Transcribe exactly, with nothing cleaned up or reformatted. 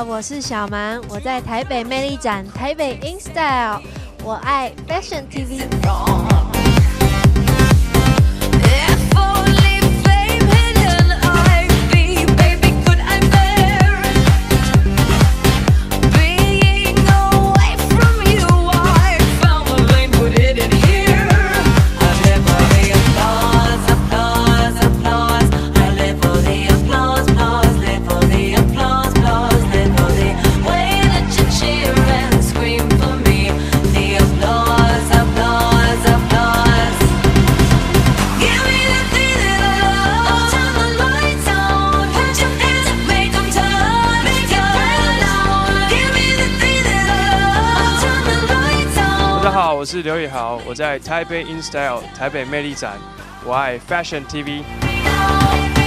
我是小蛮，我在台北魅力展、台北 InStyle， 我爱 Fashion T V。 大家好，我是刘以豪，我在台北 InStyle 台北魅力展，我爱 Fashion T V。